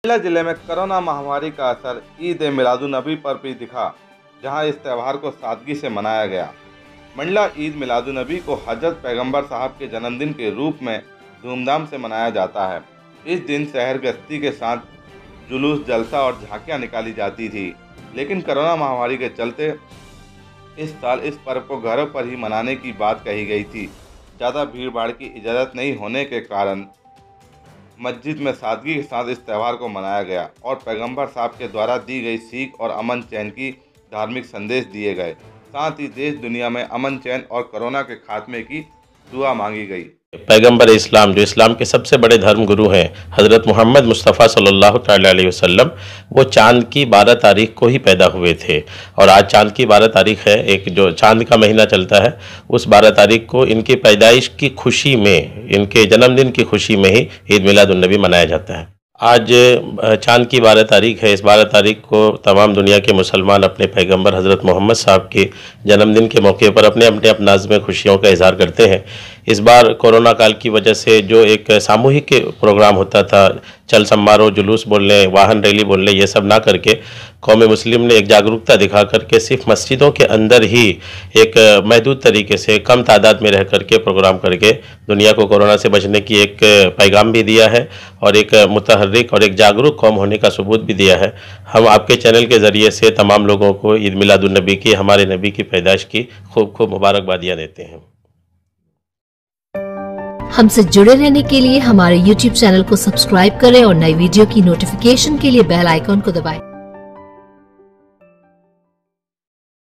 मंडला जिले में कोरोना महामारी का असर ईद ए मिलादुन्नबी पर भी दिखा, जहां इस त्यौहार को सादगी से मनाया गया। मंडला ईद मिलादुन्नबी को हजरत पैगंबर साहब के जन्मदिन के रूप में धूमधाम से मनाया जाता है। इस दिन शहर गश्ती के साथ जुलूस, जलसा और झांकियां निकाली जाती थी, लेकिन कोरोना महामारी के चलते इस साल इस पर्व को घरों पर ही मनाने की बात कही गई थी। ज़्यादा भीड़ भाड़ की इजाज़त नहीं होने के कारण मस्जिद में सादगी के साथ इस त्यौहार को मनाया गया और पैगंबर साहब के द्वारा दी गई सीख और अमन चैन की धार्मिक संदेश दिए गए। साथ ही देश दुनिया में अमन चैन और कोरोना के खात्मे की दुआ मांगी गई। पैगंबर इस्लाम, जो इस्लाम के सबसे बड़े धर्म गुरु हैं, हज़रत मोहम्मद मुस्तफ़ा सल्लल्लाहु अलैहि वसल्लम, वो चाँद की 12 तारीख को ही पैदा हुए थे। और आज चाँद की 12 तारीख है, एक जो चाँद का महीना चलता है, उस 12 तारीख को इनकी पैदाइश की खुशी में, इनके जन्मदिन की खुशी में ही ईद मिलादुन्नबी मनाया जाता है। आज चाँद की 12 तारीख है। इस 12 तारीख को तमाम दुनिया के मुसलमान अपने पैगंबर हज़रत मोहम्मद साहब के जन्मदिन के मौके पर अपने अपने अंदाज में खुशियों का इजहार करते हैं। इस बार कोरोना काल की वजह से जो एक सामूहिक प्रोग्राम होता था, चल समारोह, जुलूस बोल लें, वाहन रैली बोल लें, ये सब ना करके कौम मुस्लिम ने एक जागरूकता दिखा करके सिर्फ मस्जिदों के अंदर ही एक महदूद तरीके से कम तादाद में रह करके प्रोग्राम करके दुनिया को कोरोना से बचने की एक पैगाम भी दिया है और एक मुतहर्रिक और एक जागरूक कौम होने का सबूत भी दिया है। हम आपके चैनल के ज़रिए से तमाम लोगों को ईद मिलादुन्नबी की, हमारे नबी की पैदाइश की खूब खूब मुबारकबादियाँ देते हैं। हमसे जुड़े रहने के लिए हमारे YouTube चैनल को सब्सक्राइब करें और नई वीडियो की नोटिफिकेशन के लिए बेल आइकॉन को दबाएं।